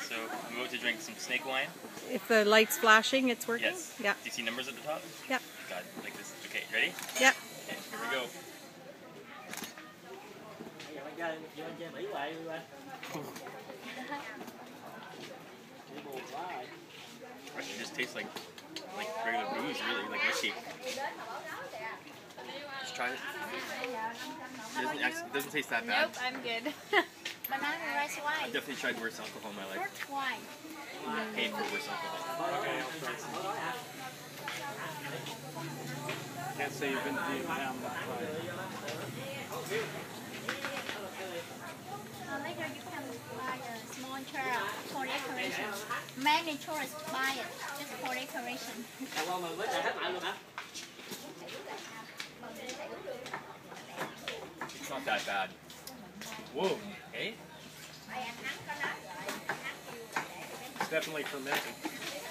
So I'm about to drink some snake wine. If the light's flashing, it's working? Yes. Yeah. Do you see numbers at the top? Yeah. God, like this. Okay, ready? Yeah. Okay, here we go. Actually, just tastes like regular booze, really, like whiskey. Just try it. It doesn't taste that bad. Nope, I'm good. Banana rice wine. I've definitely tried worse alcohol in my life. Fruit wine. Paid for worse alcohol. Okay, I'll try some. Can't say you've been to Vietnam. Later you can buy a small chair for decoration. Many tourists buy it just for decoration. It's not that bad. Whoa, hey? It's definitely fermented.